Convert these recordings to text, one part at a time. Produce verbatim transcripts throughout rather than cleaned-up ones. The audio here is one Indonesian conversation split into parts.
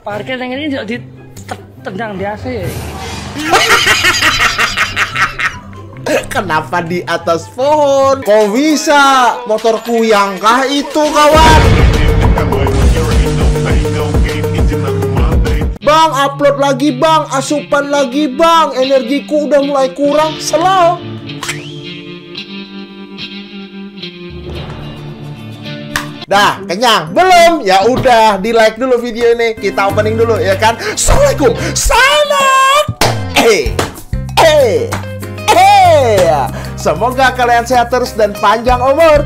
Parkir yang ini tidak ditendang di A C ya? Kenapa di atas pohon? Kok bisa? Motor kuyangkah itu, kawan? Bang, upload lagi bang, asupan lagi bang. Energiku udah mulai kurang, slow. Dah, kenyang? Belum? Ya udah, di like dulu video ini. Kita opening dulu ya kan. Assalamualaikum. Salam. Eh, eh, eh. Semoga kalian sehat terus dan panjang umur.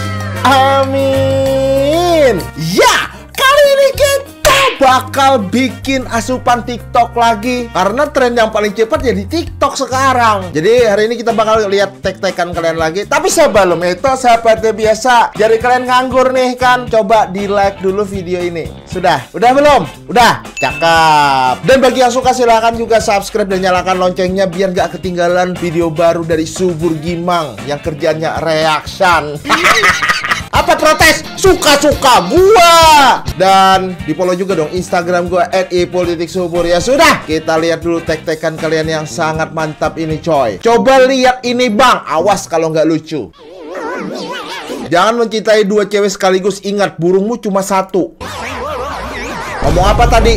Amin. Ya, kali ini kita bakal bikin asupan TikTok lagi. Karena tren yang paling cepat ya di TikTok sekarang. Jadi hari ini kita bakal lihat tek-tekan kalian lagi. Tapi sebelum itu, seperti biasa, jadi kalian nganggur nih kan, coba di like dulu video ini. Sudah? Udah belum? Udah? Cakep. Dan bagi yang suka silahkan juga subscribe dan nyalakan loncengnya biar gak ketinggalan video baru dari Subur Gimang yang kerjanya reaction. Apa protes? Suka-suka gua. Dan di follow juga dong Instagram gua et i politik subur. Ya sudah, kita lihat dulu tek-tekan kalian yang sangat mantap ini coy. Coba lihat ini bang, awas kalau nggak lucu. Jangan mencintai dua cewek sekaligus, ingat burungmu cuma satu. Ngomong apa tadi?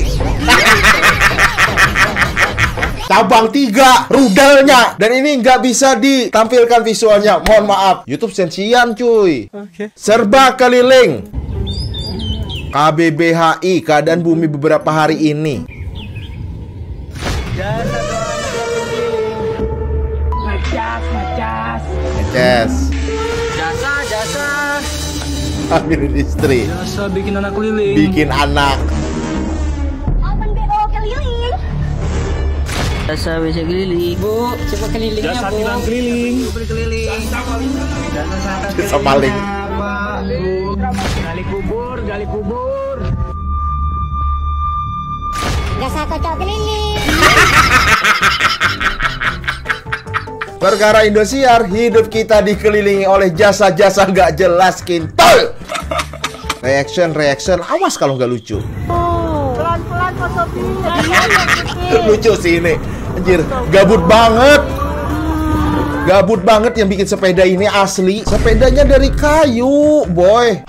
Cabang tiga, rudalnya. Dan ini nggak bisa ditampilkan visualnya, mohon maaf. YouTube sensian cuy. Oke. Serba keliling. K B B H I, keadaan bumi beberapa hari ini. Ngecas, ngecas. Yes. Jasa, jasa. Ambilin istri. Jasa bikin anak keliling. Bikin anak. Open B O keliling. Jasa bisa keliling. Bu, coba kelilingnya Jasa bu. tilang keliling. Beli keliling. Jasa maling. Gali kubur, gali kubur. Jasa kocok keliling. Perkara Indosiar, hidup kita dikelilingi oleh jasa-jasa gak jelas kintul. Reaction, reaction, awas kalau nggak lucu. Pelan-pelan Pak Sofi. Lucu sih ini. Anjir, gabut banget. Gabut banget yang bikin sepeda ini asli. Sepedanya dari kayu, boy.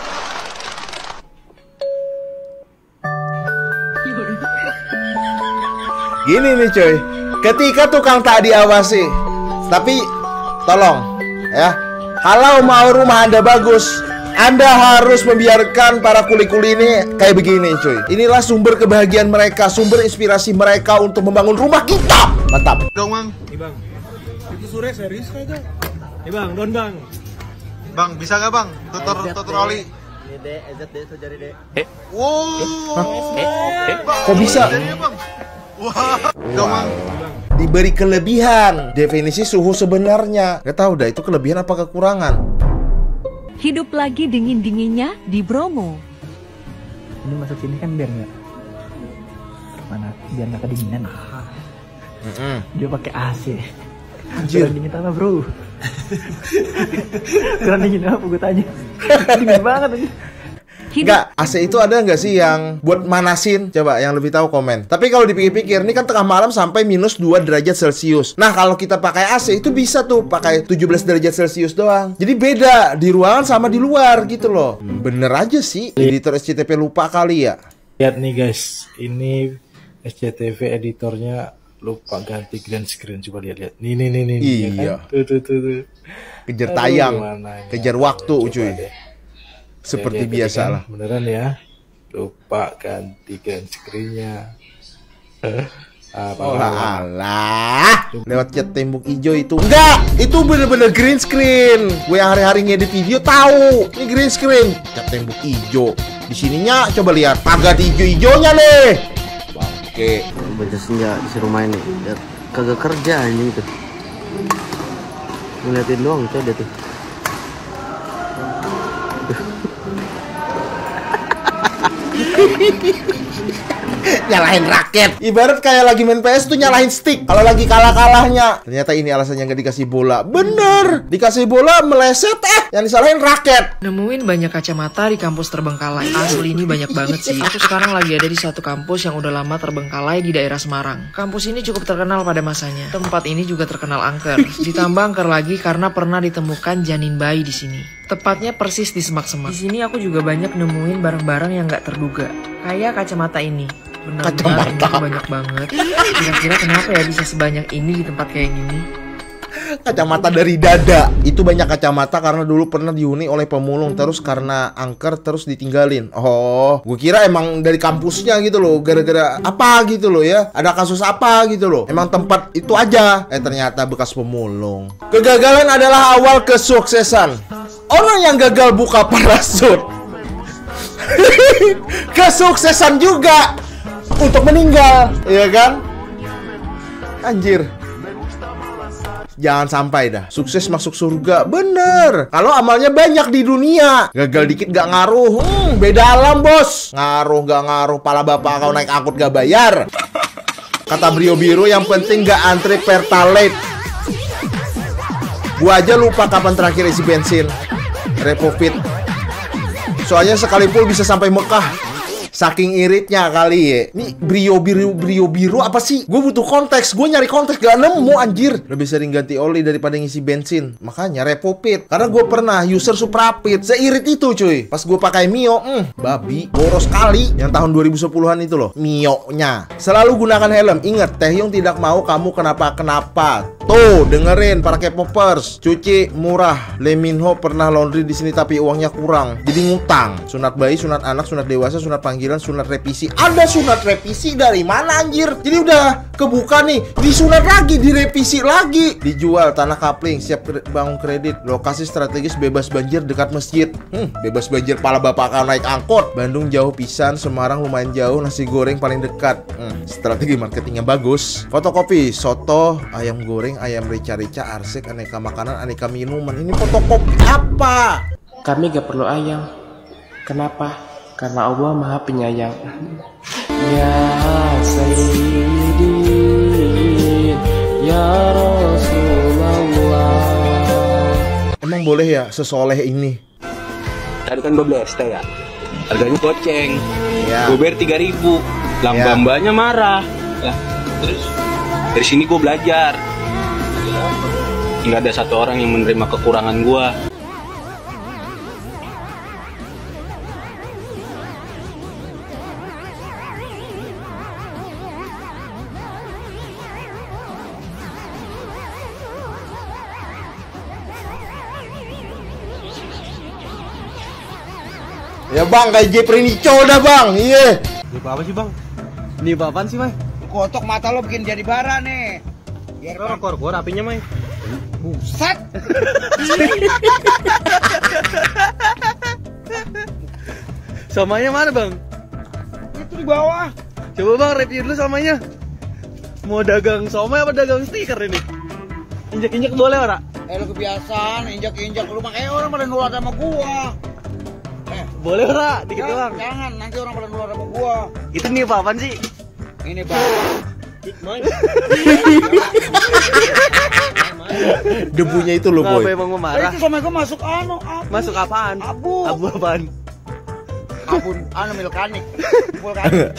Gini nih coy, ketika tukang tak diawasi, tapi tolong ya, kalau mau rumah Anda bagus, Anda harus membiarkan para kuli-kuli ini kayak begini cuy. Inilah sumber kebahagiaan mereka, sumber inspirasi mereka untuk membangun rumah kita. Mantap. Dong bang, Nih bang, itu sore serius kayaknya. Nih bang, don bang. bang bisa nggak bang? Tutor tutor oli. Wow. Kok bisa? Bang. Wah. Dong bang. Diberi kelebihan. Definisi suhu sebenarnya. Gak tahu dah itu kelebihan apa kekurangan. Hidup lagi dingin-dinginnya di Bromo. Ini masuk sini kan biar nggak mana biar nggak kedinginan. Mm-hmm. Dia pakai A C. Anjir. Kurang dingin apa bro? Kurang dingin apa gue tanya? Dingin banget aja. Enggak, A C itu ada nggak sih yang buat manasin? Coba yang lebih tahu komen. Tapi kalau dipikir-pikir, ini kan tengah malam sampai minus dua derajat Celcius. Nah, kalau kita pakai A C itu bisa tuh pakai tujuh belas derajat Celcius doang. Jadi beda di ruangan sama di luar gitu loh. Bener aja sih. Editor S C T V lupa kali ya. Lihat nih guys, ini S C T V editornya lupa ganti green screen. Coba lihat-lihat. Nih nih nih nih. Iya. Ya kan? Tuh tuh tuh tuh. Kejar Aduh, tayang, gimana ini? kejar waktu Coba cuy. deh. Seperti Lihat, lihat, biasa kan? lah. Beneran ya. Lupa ganti green screen-nya. Apa Oh alah, lewat cat tembok hijau itu. Enggak, itu bener-bener green screen. Gue yang hari-hari ngedit video tahu. Ini green screen, cat tembok hijau. Di sininya coba lihat, kagak di hijau-hijaunya nih. Bangke. Baca senja di rumah ini. Biar kagak kerja anjing itu. Ngeliatin doang coy dia tuh. Nyalahin raket. Ibarat kayak lagi main P S tuh nyalahin stick. Kalau lagi kalah-kalahnya. Ternyata ini alasannya nggak dikasih bola. Bener. Dikasih bola meleset eh yang disalahin raket. Nemuin banyak kacamata di kampus terbengkalai. Asli ini banyak banget sih. Aku sekarang lagi ada di suatu kampus yang udah lama terbengkalai di daerah Semarang. Kampus ini cukup terkenal pada masanya. Tempat ini juga terkenal angker. Ditambah angker lagi karena pernah ditemukan janin bayi di sini. Tepatnya persis di semak-semak. Di sini aku juga banyak nemuin barang-barang yang nggak terduga. Kayak kacamata ini. Benar-benar ini banyak banget. Kira-kira kenapa ya bisa sebanyak ini di tempat kayak gini? Kacamata dari dada. Itu banyak kacamata karena dulu pernah dihuni oleh pemulung. Terus karena angker terus ditinggalin. Oh, gue kira emang dari kampusnya gitu loh. Gara-gara apa gitu loh ya. Ada kasus apa gitu loh. Emang tempat itu aja. Eh ternyata bekas pemulung. Kegagalan adalah awal kesuksesan. Orang yang gagal buka parasut kesuksesan juga untuk meninggal. Iya kan? Anjir. Jangan sampai dah sukses masuk surga. Bener. Kalau amalnya banyak di dunia, gagal dikit gak ngaruh. Hmm, beda alam bos. Ngaruh gak ngaruh. Pala bapak kau naik angkut gak bayar. Kata Brio Biru yang penting gak antri Pertalite. Gua aja lupa kapan terakhir isi bensin Repovit. Soalnya sekali full bisa sampai Mekah. Saking iritnya kali ya. Ini Brio Biru Brio Biru apa sih? Gue butuh konteks. Gue nyari konteks gak nemu anjir. Lebih sering ganti oli daripada ngisi bensin. Makanya Repovit. Karena gue pernah user Suprapit. Seirit itu cuy. Pas gue pakai Mio, hmm, babi boros kali. Yang tahun dua ribu sepuluhan itu loh. Mio-nya. Selalu gunakan helm. Ingat, Taehyung tidak mau kamu kenapa-kenapa. Tuh, dengerin para K-popers. Cuci murah. Lee Min Ho pernah laundry di sini tapi uangnya kurang. Jadi ngutang. Sunat bayi, sunat anak, sunat dewasa, sunat panggilan, sunat revisi. Ada sunat revisi dari mana anjir? Jadi udah kebuka nih, disunat lagi, direvisi lagi. Dijual tanah kapling, siap bangun kredit. Lokasi strategis bebas banjir dekat masjid. Hmm, bebas banjir pala bapak kau naik angkot. Bandung jauh pisan, Semarang lumayan jauh, nasi goreng paling dekat. Hmm, strategi marketingnya bagus. Fotokopi, soto, ayam goreng, ayam rica-rica, arsik, aneka makanan, aneka minuman. Ini fotokopi apa? Kami gak perlu ayam. Kenapa? Karena Allah Maha Penyayang. Ya Sayyidi, Ya Rasulullah. Emang boleh ya sesoleh ini? Tadi kan gue beli es teh ya, harganya goceng ya. Gue bayar tiga ribu. Lah ya. mbak-mbaknya marah. Lah terus dari sini gue belajar. Nggak ada satu orang yang menerima kekurangan gue. Ya bang, kayak Jepri Nico dah bang. Iya. Ini apa sih bang? Ini apaan sih Mai? Kotok mata lo bikin jadi bara nih. Biar kor kor apinya Mai. Buset. Somanya mana bang? Itu di bawah. Coba bang review dulu somanya. Mau dagang somai apa dagang stiker ini? Injak-injak boleh ora? Eh lu kebiasaan injak-injak lu makanya orang pada nurut sama gua. Eh, boleh ora? Dikit ya, doang. Jangan, nanti orang pada nurut sama gua. Itu nih apa-apaan sih? Ini bang. Debunya itu loh boy. Kenapa emang mau marah? Eh, itu sama gua masuk anu, abu. Masuk apaan? Abu. Abu apaan? Abu anu vulkanik. Vulkanik.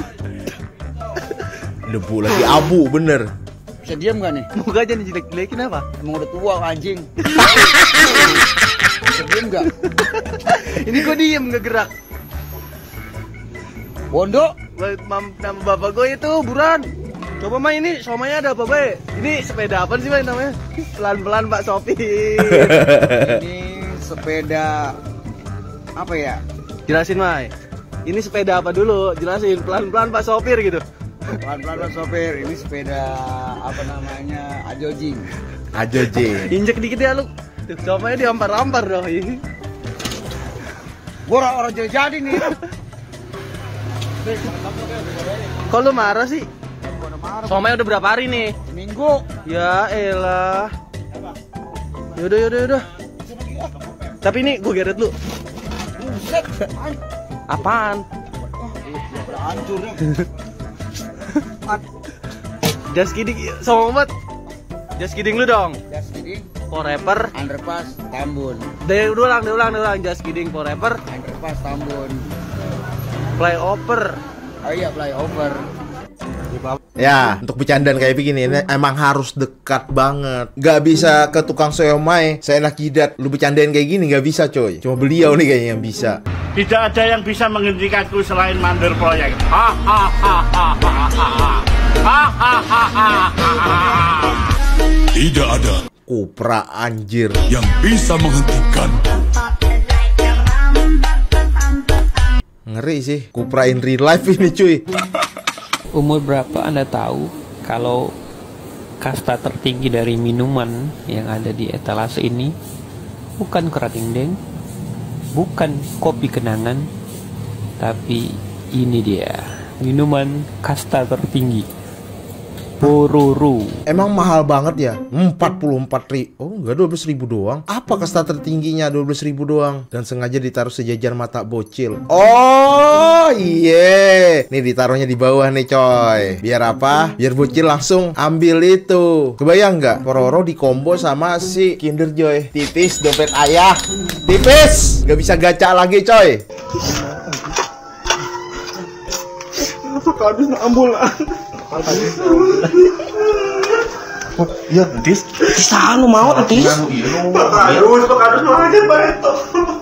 Debu lagi abu bener. Bisa diam gak nih? Muka aja nih jelek-jelekin apa? Emang udah tua anjing. Bisa diem gak? Ini kok diem gak gerak? Bondo? Nama bapak gue itu buruan. Coba main ini, somanya ada apa gue? Ini sepeda apa sih main namanya? Pelan-pelan Pak Sopir. Ini sepeda apa ya? Jelasin Mai. Ini sepeda apa dulu? Jelasin pelan-pelan Pak Sopir gitu. Pelan-pelan Pak Sopir. Ini sepeda apa namanya? Ajojing. Ajojing. Injek dikit ya lu. Tuh, somanya diampar-ampar dong. Gua orang jadi nih. Kok lu marah sih? Somanya udah berapa hari nih? Minggu. Ya elah. Yaudah yaudah yaudah. Tapi ini gue geret lu. Apaan? Hancurnya. Just kidding, sama Muhammad. Just kidding lu dong. Just kidding. Forever. Underpass Tambun. Dari ulang, ulang, ulang. Just kidding forever. Underpass Tambun. Flyover. Oh iya, flyover. Ya, untuk bercandaan kayak begini ini emang harus dekat banget. Gak bisa ke tukang siomay seenak jidat lu bercandain kayak gini, gak bisa coy. Cuma beliau nih kayaknya yang bisa. Tidak ada yang bisa menghentikanku selain mandor proyek. Tidak ada Cupra anjir yang bisa menghentikan. Ngeri sih, Cupra in real life ini cuy. Umur berapa Anda tahu kalau kasta tertinggi dari minuman yang ada di etalase ini bukan keratindeng, bukan kopi kenangan, tapi ini dia minuman kasta tertinggi, Pororo. Emang mahal banget ya? empat puluh empat ribu. Oh enggak, dua belas ribu doang. Apa kasta tertingginya dua belas ribu doang? Dan sengaja ditaruh sejajar mata bocil. Oh iya, nih ditaruhnya di bawah nih coy. Biar apa? Biar bocil langsung ambil itu. Kebayang nggak? Pororo di combo sama si Kinder Joy. Tipis dompet ayah. Tipis, gak bisa gacha lagi coy. Kenapa kardus ambulan? Oh, iya, Tis. Saan mau, Tis? Kardus, kardus mau aja, Pak itu.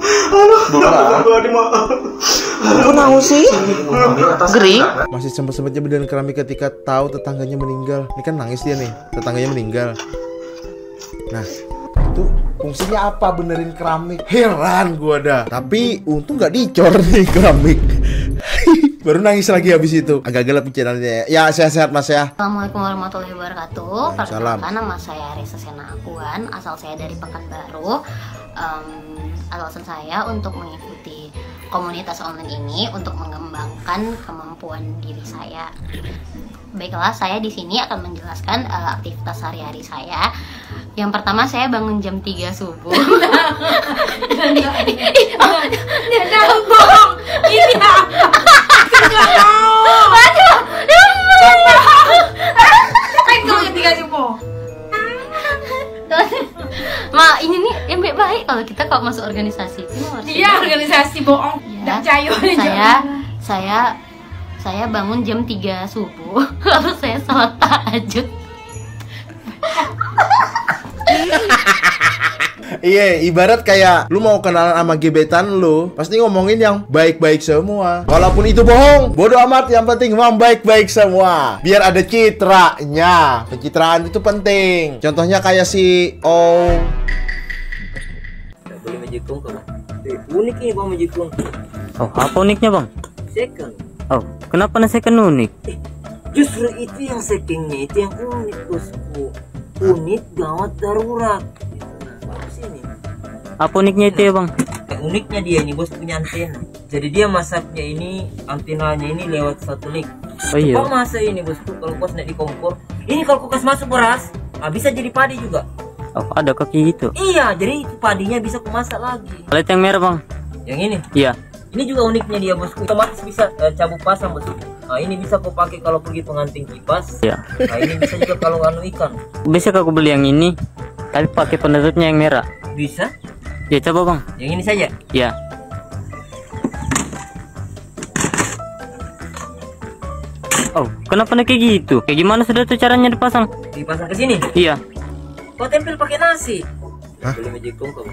Aduh, aku tahu sih. Gering. Masih sempat-sempatnya beneran keramik ketika tahu tetangganya meninggal. Ini kan nangis dia nih, tetangganya meninggal. Nah, itu fungsinya apa benerin keramik? Heran gua dah. Tapi untung nggak dicor nih keramik. Baru nangis lagi habis itu. Agak gelap bicaranya. Ya, sehat-sehat Mas ya. Assalamualaikum warahmatullahi wabarakatuh. Waalaikumsalam. Perkenalkan, nama saya Risa Sena Akuan. Asal saya dari Pekanbaru. um, Alasan saya untuk mengikuti komunitas online ini untuk mengembangkan kemampuan diri saya. Baiklah, saya di sini akan menjelaskan uh, aktivitas sehari-hari saya. Yang pertama, saya bangun jam tiga subuh. Dia tahu bohong. Ini nggak mau. Aduh, bangun tiga subuh. Ma, ini nih yang baik-baik kalau kita kalau masuk organisasi itu harus. Iya, organisasi bohong. Ya, saya saya saya bangun jam tiga subuh, lalu saya sholat tahajud. Iya, ibarat kayak lu mau kenalan sama gebetan lu, pasti ngomongin yang baik-baik semua. Walaupun itu bohong, bodo amat, yang penting memang baik-baik semua. Biar ada citranya. Pencitraan itu penting. Contohnya kayak si Oh. Boleh menjikung kamu. Unik nih Bang menjikung. Oh, apa uniknya Bang? Second. Oh, kenapa na second unik? Justru itu yang secondnya itu yang unik bosku. Unik gawat darurat. Apa uniknya itu ya Bang? Uniknya dia ini bos punya antena. Jadi dia masaknya ini antenanya ini lewat satelit. Oh iya. Kok masa ini bosku kalau kos naik di kompor? Ini kalau kulkas masuk beras, ah, bisa jadi padi juga. Oh, ada kaki gitu. Iya, jadi padinya bisa kumasak lagi. Kalau yang merah Bang? Yang ini? Iya. Ini juga uniknya dia bosku. Otomatis bisa uh, cabut pasang bosku. Nah ini bisa kau pakai kalau pergi pengantin kipas. Iya. Nah ini bisa juga kalau anu ikan. Bisa aku beli yang ini, tapi pakai penutupnya yang merah. Bisa? Ya coba Bang. Yang ini saja? Ya. Oh, kenapa nih kayak gitu? Kayak gimana sudah tuh caranya dipasang? Dipasang ke sini? Iya. Kau tempel pakai nasi. Hah? Boleh menjikung kamu.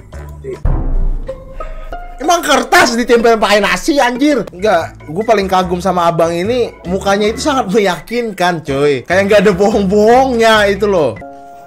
Emang kertas ditempel pakai nasi anjir? Enggak, gue paling kagum sama abang ini. Mukanya itu sangat meyakinkan coy. Kayak nggak ada bohong-bohongnya itu loh.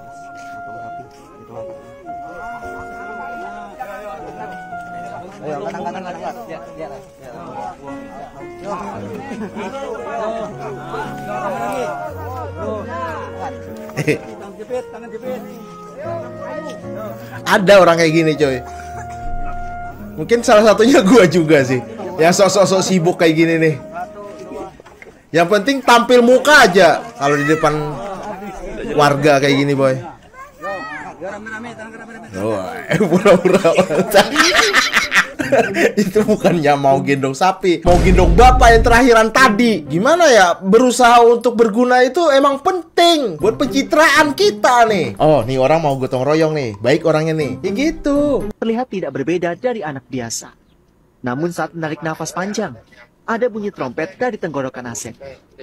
Ada orang kayak gini coy. Mungkin salah satunya gua juga sih, yang sok-sok sibuk kayak gini nih. Yang penting tampil muka aja kalau di depan warga kayak gini boy. Oh, pura-pura. Itu bukannya mau gendong sapi, mau gendong bapak yang terakhiran tadi. Gimana ya, berusaha untuk berguna itu emang penting buat pencitraan kita nih. Oh, nih orang mau gotong royong nih, baik orangnya nih. Ya gitu. Terlihat tidak berbeda dari anak biasa. Namun saat menarik nafas panjang, ada bunyi trompet dari tenggorokan Asep.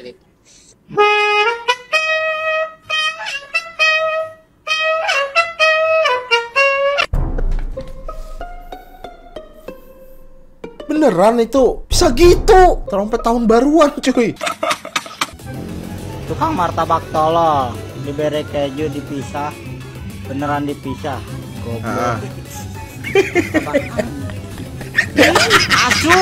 Beneran itu bisa gitu, trompet tahun baruan cuy. Tukang martabak tolol, diberi keju dipisah, beneran dipisah. Goblok. Asu.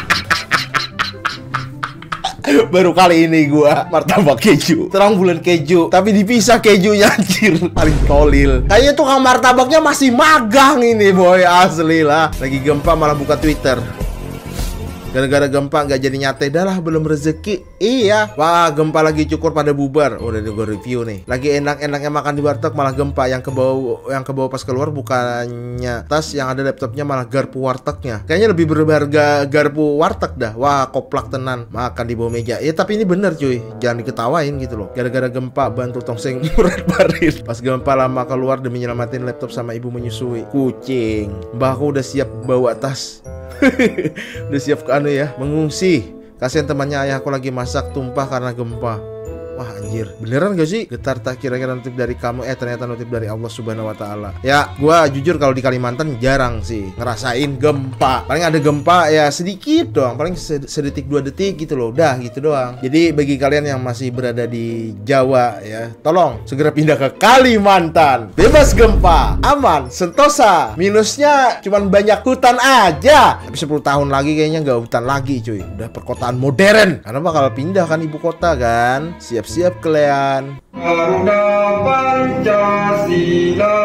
Baru kali ini gua martabak keju, terang bulan keju, tapi dipisah kejunya anjir. Paling tolil. Kayaknya tukang martabaknya masih magang ini boy, asli lah. Lagi gempa malah buka Twitter. Gara-gara gempa nggak jadi nyate, dah lah belum rezeki. Iya. Wah, gempa lagi cukur pada bubar. Udah gue review nih. Lagi enak-enaknya makan di warteg malah gempa. Yang ke bawah, yang ke bawah pas keluar bukannya tas, yang ada laptopnya malah garpu wartegnya. Kayaknya lebih berharga garpu warteg dah. Wah, koplak tenan. Makan di bawah meja. Ya tapi ini bener cuy. Jangan diketawain gitu loh. Gara-gara gempa bantu tongseng murad baris. Pas gempa lama keluar demi nyelamatin laptop sama ibu menyusui. Kucing. Mbahku udah siap bawa tas. Udah siap ke anu ya, mengungsi. Kasihan temannya ayahku lagi masak tumpah karena gempa. Wah anjir, beneran gak sih? Getar tak kira-kira notif dari kamu, eh ternyata notif dari Allah Subhanahu Wa Taala. Ya, gua jujur kalau di Kalimantan jarang sih ngerasain gempa. Paling ada gempa ya sedikit doang, paling sedetik dua detik gitu loh, udah gitu doang. Jadi bagi kalian yang masih berada di Jawa ya, tolong segera pindah ke Kalimantan. Bebas gempa, aman, sentosa. Minusnya cuman banyak hutan aja. Tapi sepuluh tahun lagi kayaknya nggak hutan lagi cuy. Udah perkotaan modern. Karena bakal pindah kan ibu kota kan. Siap Siap kalian. Garuda Pancasila,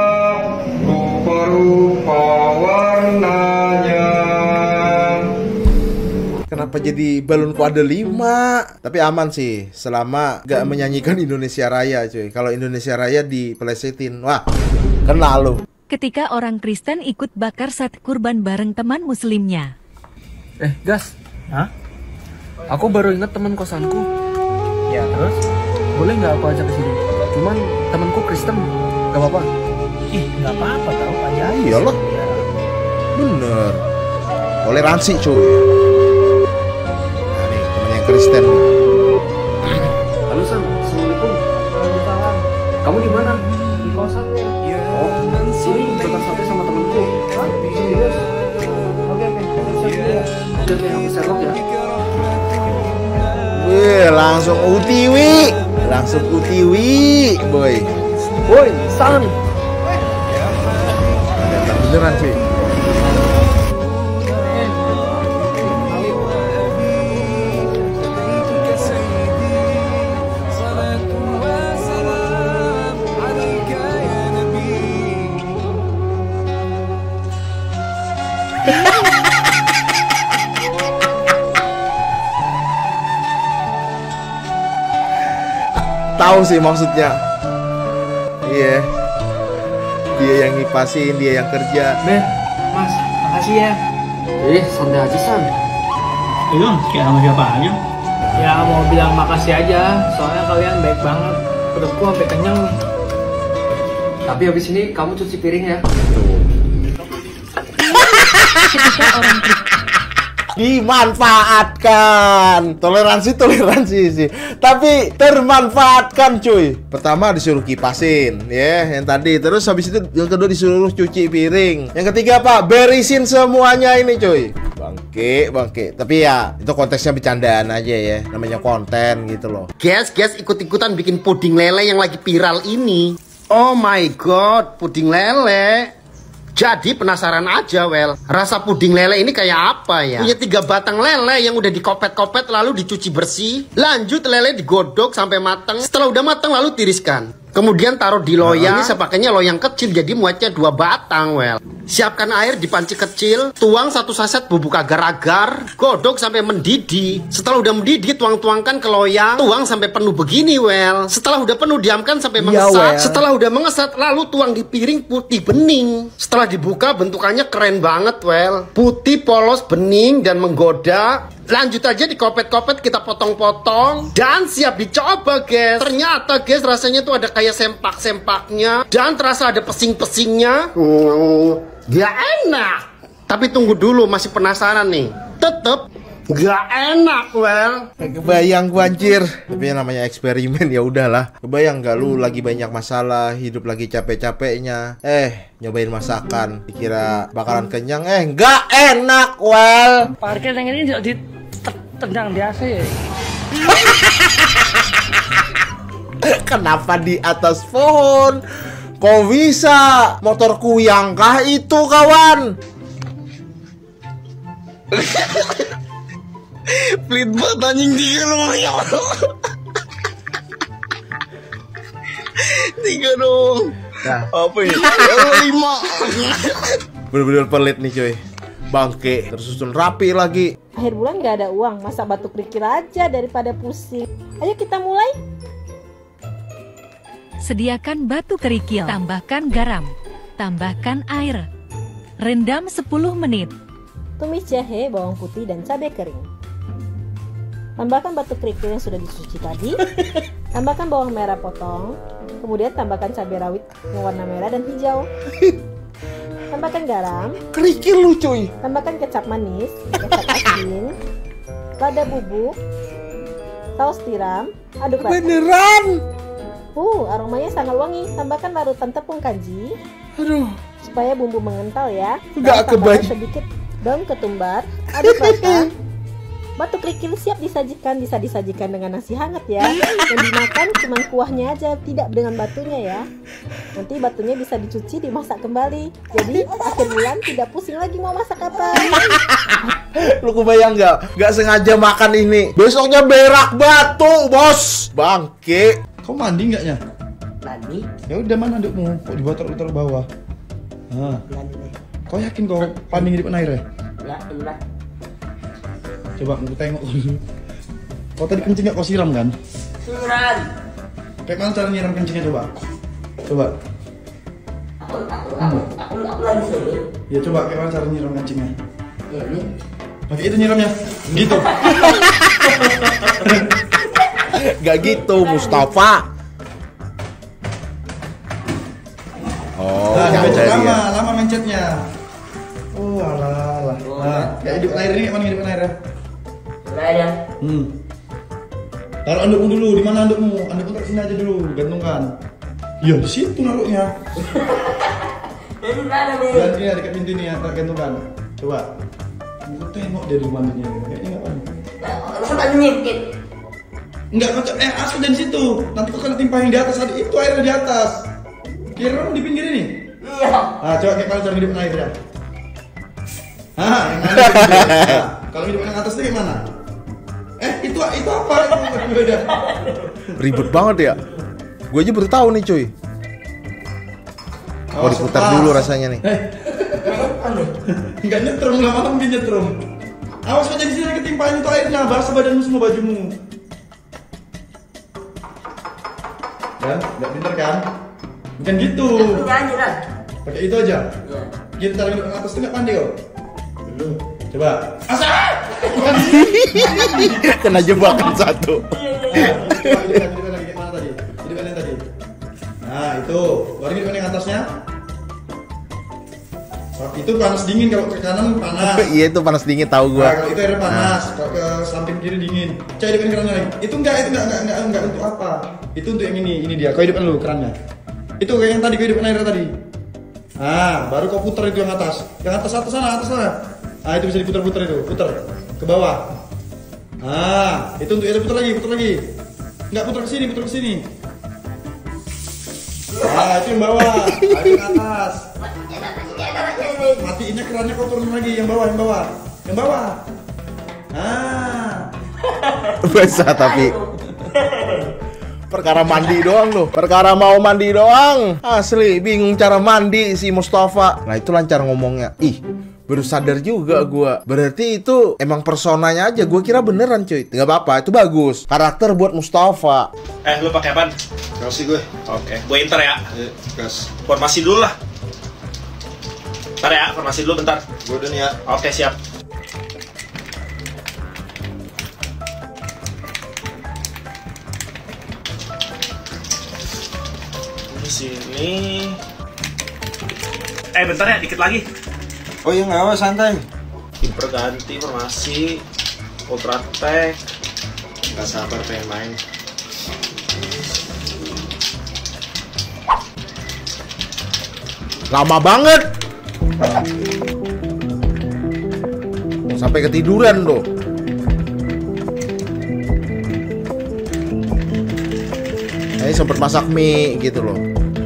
rupa-rupa warnanya. Kenapa jadi balonku ada lima? Tapi aman sih, selama gak menyanyikan Indonesia Raya cuy. Kalau Indonesia Raya dipelesetin, wah kena lu. Ketika orang Kristen ikut bakar sate kurban bareng teman muslimnya. Eh gas, hah? Aku baru ingat teman kosanku. Ya terus? Boleh nggak aku ajak ke sini? Cuman temanku Kristen, nggak apa-apa. Ih, nggak apa-apa tau aja. Iyalah, bener. Toleransi cuy. Nah nih temen yang Kristen. Halo Sam, assalamualaikum. Waalaikumsalam. Kamu di mana? Di kosan. Oh, sini bakar sate sama temanku. Hah? Serius? Oke oke. Oke oke, aku serok ya. Wih, langsung U T W, langsung U T W, boy. Woi, San. Datang beneran sih. Tahu sih maksudnya. Iya. Dia yang ngipasin, dia yang kerja. Beh, Mas, makasih ya. Eh, santai aja San. Iya, kayak sama siapa aja. Ya mau bilang makasih aja, soalnya kalian baik banget. Perutku sampai kenyang nih. Tapi habis ini kamu cuci piring ya. Ketika orang dimanfaatkan. Toleransi toleransi sih, tapi termanfaatkan cuy. Pertama disuruh kipasin ya, yang tadi. Terus habis itu yang kedua disuruh cuci piring. Yang ketiga apa? Berisin semuanya ini cuy. Bangke, bangke. Tapi ya itu konteksnya bercandaan aja ya, namanya konten gitu loh. Guys, guys ikut-ikutan bikin puding lele yang lagi viral ini. Oh my god, puding lele. Jadi penasaran aja, Wel. Rasa puding lele ini kayak apa ya? Punya tiga batang lele yang udah dikopet-kopet lalu dicuci bersih. Lanjut lele digodok sampai matang. Setelah udah matang lalu tiriskan. Kemudian taruh di loyang. Nah, ini saya pakainya loyang kecil jadi muatnya dua batang, Wel. Siapkan air di panci kecil, tuang satu saset bubuk agar-agar, godok sampai mendidih. Setelah udah mendidih, tuang-tuangkan ke loyang, tuang sampai penuh begini, well. Setelah udah penuh, diamkan sampai mengesat. Ya, well. Setelah udah mengesat, lalu tuang di piring putih bening. Setelah dibuka, bentukannya keren banget, well. Putih, polos, bening, dan menggoda. Lanjut aja dikopet-kopet, kita potong-potong. Dan siap dicoba, guys. Ternyata, guys, rasanya tuh ada kayak sempak-sempaknya. Dan terasa ada pesing-pesingnya. Hmm, gak enak. Tapi tunggu dulu, masih penasaran nih. Tetep gak enak, well. Kebayang gua anjir. Tapi namanya eksperimen ya udahlah. Kebayang gak lu lagi banyak masalah, hidup lagi capek-capeknya. Eh, nyobain masakan, dikira bakalan kenyang, eh gak enak, well. Parkir yang ini di tendang biasa ya. Kenapa di atas pohon? Kok bisa? Motor kuyang kah itu, kawan? Pelit banget anjing tiga dong ya Allah. Tiga dong. Nah. Apa ini? Ya lima. Bener-bener pelit nih coy. Bangke, tersusun rapi lagi. Akhir bulan gak ada uang, masa batu kerikil aja daripada pusing. Ayo kita mulai. Sediakan batu kerikil, tambahkan garam, tambahkan air. Rendam sepuluh menit. Tumis jahe, bawang putih, dan cabai kering. Tambahkan batu kerikil yang sudah dicuci tadi. Tambahkan bawang merah potong. Kemudian tambahkan cabai rawit yang warna merah dan hijau. Tambahkan garam. Kerikil lu cuy. Tambahkan kecap manis, kecap asin, lada bubuk, saus tiram, aduk rata. Beneran? Uh, aromanya sangat wangi. Tambahkan larutan tepung kanji. Aduh. Supaya bumbu mengental ya. Gak kebayang. Sedikit daun ketumbar, aduk rata. Batu kerikil siap disajikan, bisa disajikan dengan nasi hangat ya. Yang dimakan cuma kuahnya aja, tidak dengan batunya ya. Nanti batunya bisa dicuci, dimasak kembali. Jadi akhir bulan tidak pusing lagi mau masak apa. Lu kebayang nggak? Nggak sengaja makan ini, besoknya berak batu, bos. Bangke. Kau mandi nggaknya? Mandi. Ya udah, mana adukmu? Kok dibatar-batar bawah? Nah. Kau yakin kau panding di depan air ya? Enggak, Coba aku tengok dulu. Kau tadi kencing gak kau siram kan? Siram. Kayak mana cara nyiram kencingnya coba? Coba. Aku, aku, aku, aku, aku lagi sini. Ya coba kayak mana cara nyiram kencingnya? Ya ini. Pakai itu nyiramnya. Gitu. Gak gitu, Mustafa. Oh, nah, jangan mencet lama, ya. lama mencetnya. Oh, alah, alah. Nah, kayak hidup air ini, kayak mana hidup air ya? Ya. Hmm. Taruh andukmu dulu, di mana andukmu? Andukmu taruh sini aja dulu, gantungkan. Iya, di situ naruhnya. Ini mana nih? Dan ini dekat pintu ini ya, gantungkan. Coba. Aku tengok dia di mandinya, kayaknya nggak mandi. Sudah nyingkit. Enggak, kocok. Eh, asal dari situ. Nanti kau kena timpahin di atas. Ada itu airnya di atas. Kira di pinggir ini. Iya. Nah, coba kayak kalau cara hidup air ya. Ah, yang mana? Nah, kalau hidup yang atas itu gimana? Eh, itu itu apa? Itu beda. Ribet banget ya. Gue aja baru tahu nih cuy. Oh, oh diputar pas. Dulu rasanya nih. Eh. Enggak nyetrum, lama-lama dia nyetrum. Awas aja di sini ketimpain itu airnya, basah badanmu semua bajumu. Ya, nggak pinter kan? Bukan gitu. Pakai itu aja. Iya. Gitu taruh di atas tuh nggak pandai kok. Dulu. Coba. Asal. Kena jebakan satu. Nah, coba hidupkan lagi kayak mana tadi? Hidupkan yang tadi. Nah itu, baru hidupkan yang atasnya. Itu panas dingin, kalau ke kanan panas. Iya itu panas dingin tahu gua. Nah, kalau itu air panas, nah. Kalau ke samping kiri dingin. Coba hidupkan kerannya lagi. Itu enggak, itu enggak, enggak, enggak, enggak untuk apa? Itu untuk yang ini, ini dia. Kau hidupkan dulu kerannya. Itu kayak yang tadi, kau hidupkan air tadi. Nah, baru kau putar itu yang atas. Yang atas atas sana, atas sana. Nah, itu bisa diputar-putar itu, putar ke bawah. Nah, itu untuk itu putar lagi, putar lagi. Enggak putar ke sini, putar ke sini. Nah, itu yang bawah, nah, itu yang atas. Matiinnya kerannya, kau turun lagi, yang bawah, yang bawah, yang bawah. Nah, basah tapi Perkara mandi doang loh. Perkara mau mandi doang. Asli bingung cara mandi si Mustafa. Nah itu lancar ngomongnya. Ih, baru sadar juga gua. Berarti itu emang personanya aja. Gua kira beneran cuy. Gak apa-apa, itu bagus. Karakter buat Mustafa. Eh, lu pakai apaan? Kasih gue. Oke, gue inter ya. Iya, gas. Formasi dulu lah. Bentar ya, formasi dulu bentar. Gue udah nih ya. Oke, siap. Di sini. Eh, bentar ya, dikit lagi. Oh iya, nggak apa, santai. Kiper ganti formasi. Ultra Tech. Gak sabar pengen main. Lama banget. Sampai ketiduran loh. Ini sempat masak mie gitu loh.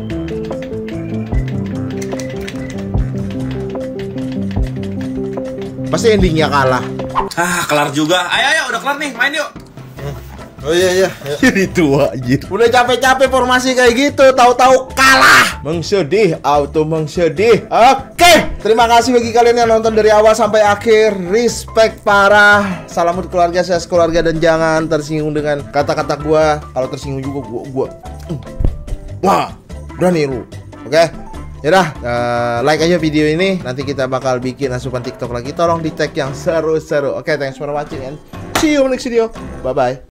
Pasti endingnya kalah. Ah, kelar juga. Ayo, ayo, udah kelar nih, main yuk. Oh iya iya. Jadi tua anjir. Udah capek-capek formasi kayak gitu, tahu-tahu kalah. Mengsedih, auto mengsedih. Oke, terima kasih bagi kalian yang nonton dari awal sampai akhir. Respect parah. Salam untuk keluarga, saya keluarga, dan jangan tersinggung dengan kata-kata gua. Kalau tersinggung juga gua gua. Wah, berani lu. Oke. Yaudah, uh, like aja video ini. Nanti kita bakal bikin asupan TikTok lagi. Tolong di tag yang seru-seru. Oke, thanks for watching and see you next video. Bye bye.